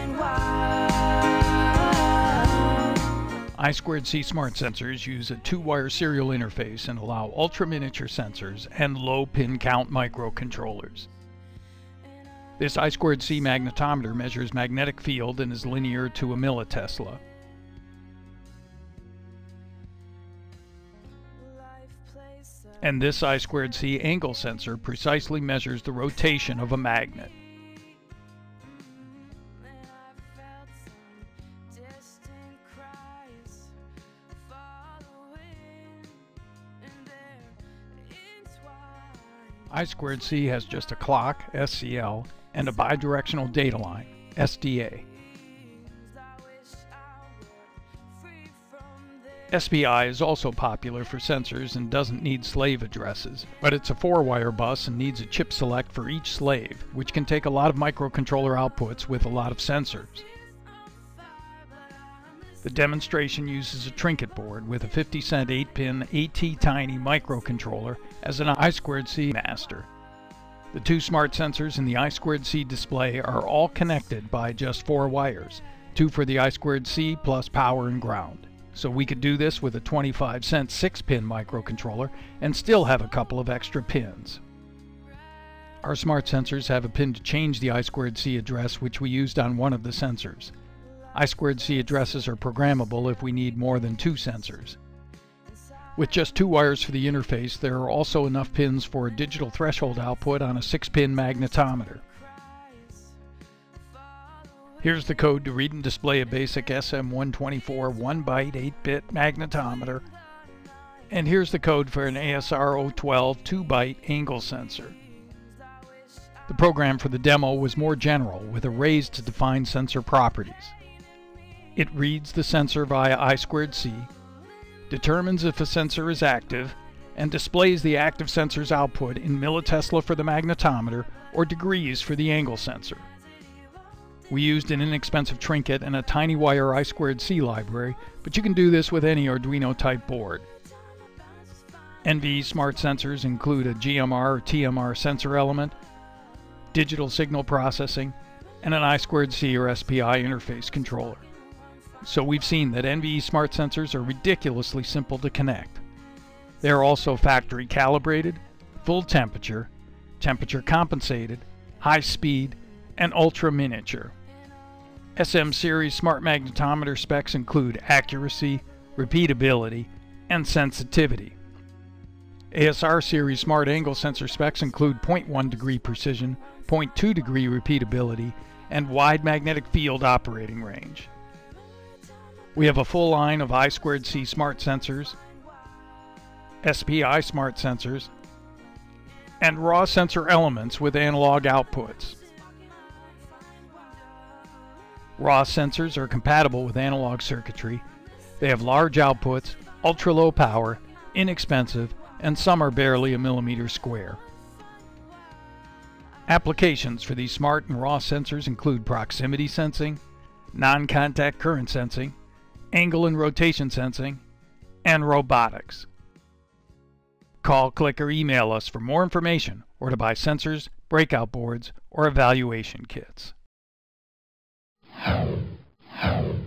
I2C smart sensors use a 2-wire serial interface and allow ultra-miniature sensors and low-pin count microcontrollers. This I2C magnetometer measures magnetic field and is linear to a millitesla. And this I2C angle sensor precisely measures the rotation of a magnet. I2C has just a clock, SCL, and a bidirectional data line, SDA. SPI is also popular for sensors and doesn't need slave addresses, but it's a 4-wire bus and needs a chip select for each slave, which can take a lot of microcontroller outputs with a lot of sensors. The demonstration uses a trinket board with a 50-cent 8-pin ATtiny microcontroller as an I2C master. The 2 smart sensors in the I2C display are all connected by just 4 wires, 2 for the I2C plus power and ground. So we could do this with a 25-cent 6-pin microcontroller and still have a couple of extra pins. Our smart sensors have a pin to change the I2C address, which we used on one of the sensors. I2C addresses are programmable if we need more than 2 sensors. With just 2 wires for the interface, there are also enough pins for a digital threshold output on a 6-pin magnetometer. Here's the code to read and display a basic SM124 1-byte 8-bit magnetometer. And here's the code for an ASR 012 2-byte angle sensor. The program for the demo was more general, with arrays to define sensor properties. It reads the sensor via I2C, determines if a sensor is active, and displays the active sensor's output in millitesla for the magnetometer or degrees for the angle sensor. We used an inexpensive trinket and a tiny wire I2C library, but you can do this with any Arduino type board. NVE smart sensors include a GMR or TMR sensor element, digital signal processing, and an I2C or SPI interface controller. So we've seen that NVE smart sensors are ridiculously simple to connect. They are also factory calibrated, full temperature, temperature compensated, high speed, and ultra miniature. SM series smart magnetometer specs include accuracy, repeatability, and sensitivity. ASR series smart angle sensor specs include 0.1 degree precision, 0.2 degree repeatability, and wide magnetic field operating range. We have a full line of I2C smart sensors, SPI smart sensors, and raw sensor elements with analog outputs. Raw sensors are compatible with analog circuitry. They have large outputs, ultra-low power, inexpensive, and some are barely a millimeter square. Applications for these smart and raw sensors include proximity sensing, non-contact current sensing, angle and rotation sensing, and robotics. Call, click, or email us for more information or to buy sensors, breakout boards, or evaluation kits.